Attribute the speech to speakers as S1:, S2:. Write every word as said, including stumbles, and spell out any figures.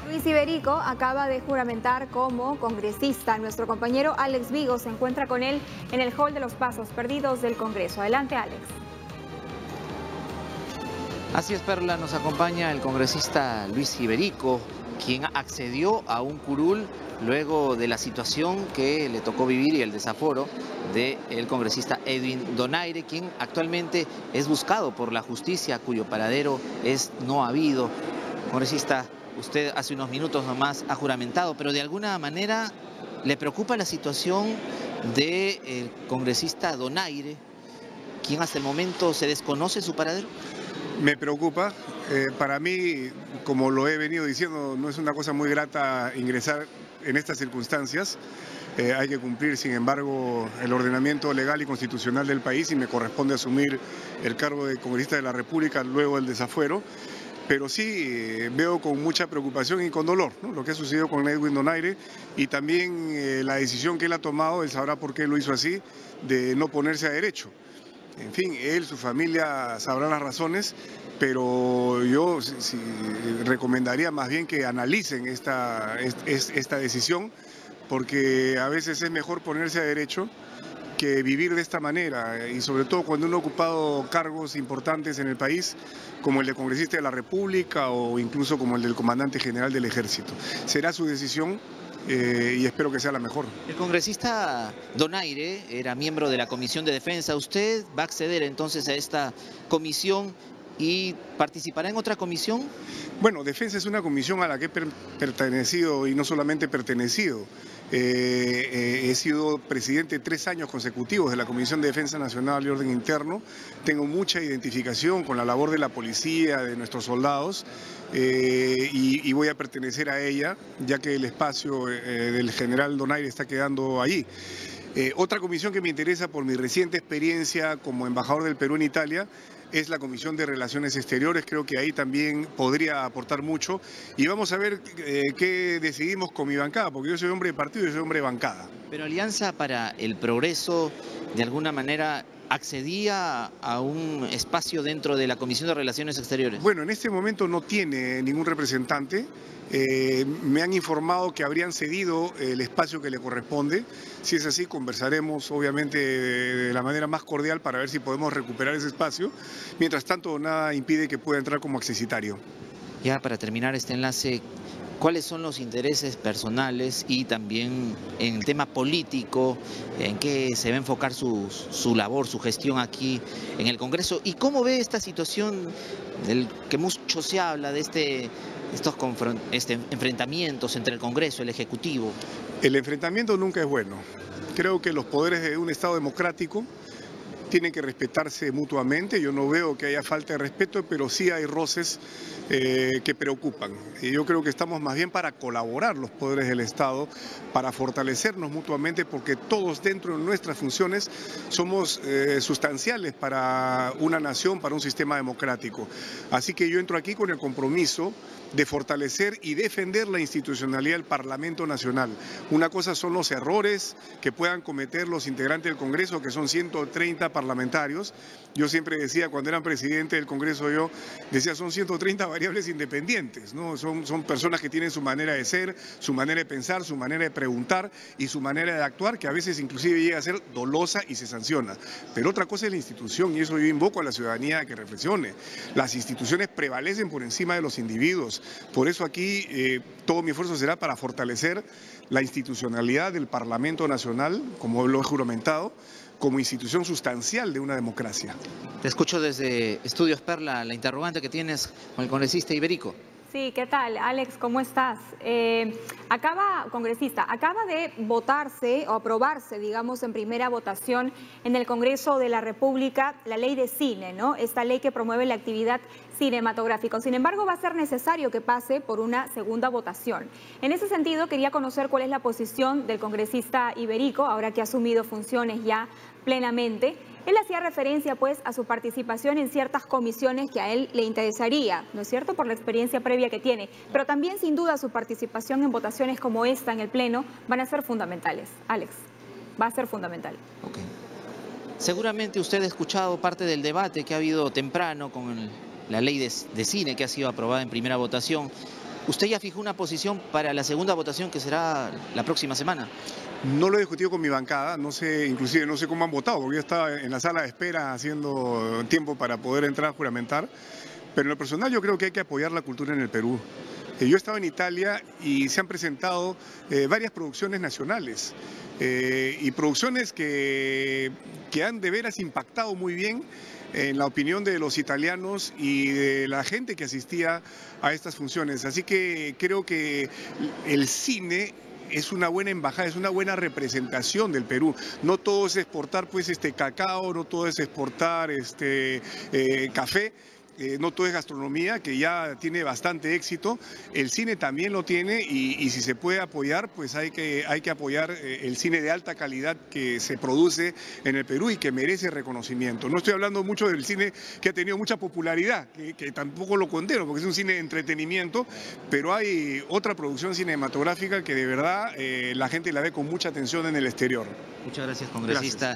S1: Luis Iberico acaba de juramentar como congresista. Nuestro compañero Alex Vigo se encuentra con él en el hall de los pasos perdidos del Congreso. Adelante, Alex.
S2: Así es, Perla, nos acompaña el congresista Luis Iberico, quien accedió a un curul luego de la situación que le tocó vivir y el desaforo del congresista Edwin Donaire, quien actualmente es buscado por la justicia, cuyo paradero es no habido. Congresista, usted hace unos minutos nomás ha juramentado, pero de alguna manera le preocupa la situación del congresista Donaire, quien hasta el momento se desconoce su paradero.
S3: Me preocupa. Eh, para mí, como lo he venido diciendo, no es una cosa muy grata ingresar en estas circunstancias. Eh, hay que cumplir, sin embargo, el ordenamiento legal y constitucional del país y me corresponde asumir el cargo de congresista de la República luego del desafuero. Pero sí eh, veo con mucha preocupación y con dolor, ¿no?, lo que ha sucedido con Edwin Donaire y también eh, la decisión que él ha tomado, él sabrá por qué lo hizo así, de no ponerse a derecho. En fin, él, su familia sabrán las razones, pero yo sí, recomendaría más bien que analicen esta, esta decisión, porque a veces es mejor ponerse a derecho que vivir de esta manera, y sobre todo cuando uno ha ocupado cargos importantes en el país, como el de congresista de la República o incluso como el del comandante general del Ejército. Será su decisión. Eh, y espero que sea la mejor.
S2: El congresista Donaire era miembro de la Comisión de Defensa. ¿Usted va a acceder entonces a esta comisión y participará en otra comisión?
S3: Bueno, Defensa es una comisión a la que he per pertenecido y no solamente pertenecido. Eh, eh, he sido presidente tres años consecutivos de la Comisión de Defensa Nacional y Orden Interno. Tengo mucha identificación con la labor de la policía, de nuestros soldados, eh, y, y voy a pertenecer a ella, ya que el espacio eh, del general Donaire está quedando allí. Eh, otra comisión que me interesa por mi reciente experiencia como embajador del Perú en Italia es la Comisión de Relaciones Exteriores. Creo que ahí también podría aportar mucho y vamos a ver eh, qué decidimos con mi bancada, porque yo soy hombre de partido y soy hombre de bancada.
S2: Pero Alianza para el Progreso, de alguna manera, accedía a un espacio dentro de la Comisión de Relaciones Exteriores.
S3: Bueno, en este momento no tiene ningún representante. Eh, me han informado que habrían cedido el espacio que le corresponde. Si es así, conversaremos obviamente de la manera más cordial para ver si podemos recuperar ese espacio. Mientras tanto, nada impide que pueda entrar como accesitario.
S2: Ya para terminar este enlace, ¿cuáles son los intereses personales y también en el tema político, en qué se va a enfocar su, su labor, su gestión aquí en el Congreso? ¿Y cómo ve esta situación del que mucho se habla de este, estos este, enfrentamientos entre el Congreso y el Ejecutivo?
S3: El enfrentamiento nunca es bueno. Creo que los poderes de un Estado democrático tienen que respetarse mutuamente. Yo no veo que haya falta de respeto, pero sí hay roces eh, que preocupan. Y yo creo que estamos más bien para colaborar los poderes del Estado, para fortalecernos mutuamente, porque todos dentro de nuestras funciones somos eh, sustanciales para una nación, para un sistema democrático. Así que yo entro aquí con el compromiso de fortalecer y defender la institucionalidad del Parlamento Nacional. Una cosa son los errores que puedan cometer los integrantes del Congreso, que son ciento treinta parlamentarios. Yo siempre decía, cuando era presidente del Congreso, yo decía, son ciento treinta variables independientes, ¿no? Son, son personas que tienen su manera de ser, su manera de pensar, su manera de preguntar y su manera de actuar, que a veces inclusive llega a ser dolosa y se sanciona. Pero otra cosa es la institución, y eso yo invoco a la ciudadanía a que reflexione. Las instituciones prevalecen por encima de los individuos. Por eso aquí eh, todo mi esfuerzo será para fortalecer la institucionalidad del Parlamento Nacional, como lo he juramentado, como institución sustancial de una democracia.
S2: Te escucho desde Estudios Perla, la interrogante que tienes con el congresista Iberico.
S1: Sí, ¿qué tal? Alex, ¿cómo estás? Eh, acaba, congresista, acaba de votarse o aprobarse, digamos, en primera votación en el Congreso de la República la ley de cine, ¿no? Esta ley que promueve la actividad cinematográfica. Sin embargo, va a ser necesario que pase por una segunda votación. En ese sentido, quería conocer cuál es la posición del congresista Iberico, ahora que ha asumido funciones ya plenamente. Él hacía referencia, pues, a su participación en ciertas comisiones que a él le interesaría, ¿no es cierto?, por la experiencia previa que tiene. Pero también, sin duda, su participación en votaciones como esta en el Pleno van a ser fundamentales. Alex, va a ser fundamental.
S2: Okay. Seguramente usted ha escuchado parte del debate que ha habido temprano con el, la ley de, de cine que ha sido aprobada en primera votación. ¿Usted ya fijó una posición para la segunda votación que será la próxima semana?
S3: No lo he discutido con mi bancada, no sé, inclusive no sé cómo han votado, porque yo estaba en la sala de espera haciendo tiempo para poder entrar a juramentar, pero en lo personal yo creo que hay que apoyar la cultura en el Perú. Yo he estado en Italia y se han presentado eh, varias producciones nacionales eh, y producciones que, que han de veras impactado muy bien en la opinión de los italianos y de la gente que asistía a estas funciones. Así que creo que el cine es una buena embajada, es una buena representación del Perú. No todo es exportar pues este cacao, no todo es exportar este eh, café. Eh, no todo es gastronomía, que ya tiene bastante éxito, el cine también lo tiene y, y si se puede apoyar, pues hay que, hay que apoyar eh, el cine de alta calidad que se produce en el Perú y que merece reconocimiento. No estoy hablando mucho del cine que ha tenido mucha popularidad, que, que tampoco lo condeno porque es un cine de entretenimiento, pero hay otra producción cinematográfica que de verdad eh, la gente la ve con mucha atención en el exterior.
S2: Muchas gracias, congresista. Gracias.